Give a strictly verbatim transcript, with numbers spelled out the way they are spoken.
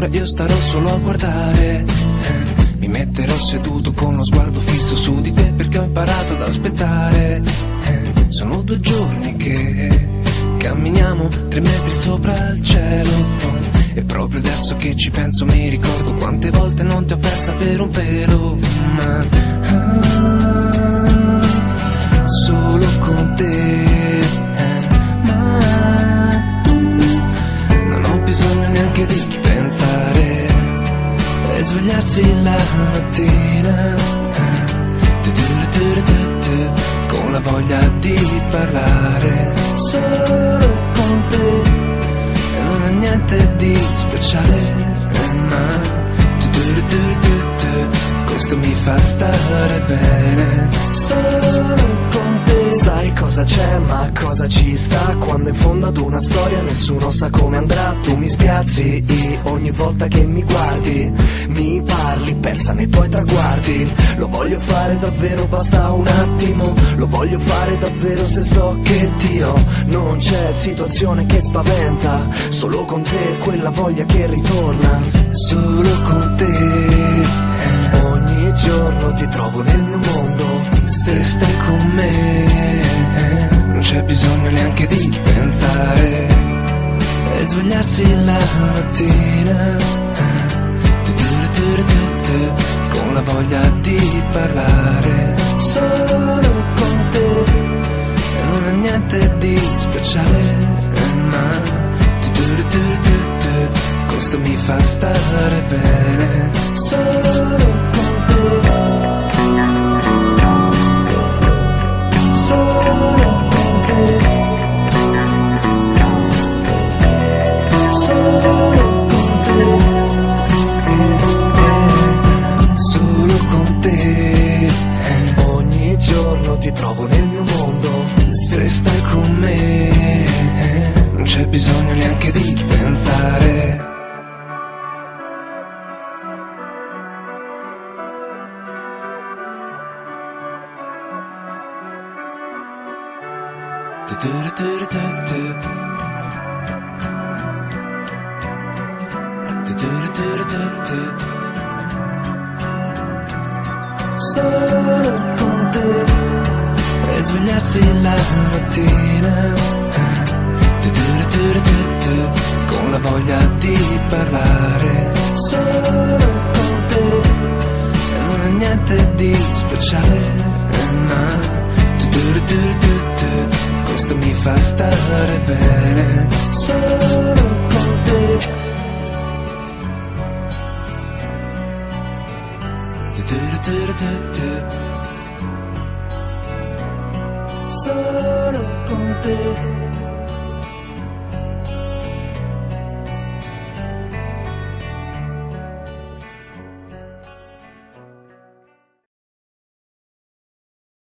ora io starò solo a guardare. eh, Mi metterò seduto con lo sguardo fisso su di te, perché ho imparato ad aspettare. eh, Sono due giorni che camminiamo tre metri sopra il cielo. E proprio adesso che ci penso mi ricordo quante volte non ti ho persa per un pelo. Ma ah, solo con te, eh, ma tu non ho bisogno neanche di pensare e svegliarsi la mattina, eh, tu, tu, tu, tu, tu, con la voglia di parlare solo con te. Non è niente di speciale, eh, ma tu, tu, tu, tu, tu, questo mi fa stare bene solo con te. Sai cosa c'è, ma cosa ci sta? Quando in fondo ad una storia nessuno sa come andrà. Tu mi spiazzi ogni volta che mi guardi, mi parli persa nei tuoi traguardi. Lo voglio fare davvero, basta un attimo. Lo voglio fare davvero se so che Dio non c'è situazione che spaventa. Solo con te quella voglia che ritorna. Solo con te, eh, ogni giorno ti trovo nel mio mondo. se stai con me, eh, non c'è bisogno neanche di pensare e svegliarsi la mattina, eh, tu, tu, tu, tu, tu, con la voglia di parlare solo con te. E non è niente di speciale, eh, ma tu, tu, tu, tu, tu, questo mi fa stare bene solo con te. Solo con te, solo con te, eh, solo con te, eh. Ogni giorno ti trovo nel mio mondo. Se stai con me, eh, non c'è bisogno neanche di pensare. Tu, tu, tu, tu, tu. Tu, tu, tu, tu, tu. Solo con te e svegliarsi la mattina, eh, tu, tu, tu, tu, tu, con la voglia di parlare solo con te. E non è niente di speciale, eh, ma tu, tu, tu, tu, tu, questo mi fa stare bene solo con te. Tu, tu, tu, tu, tu, solo con te.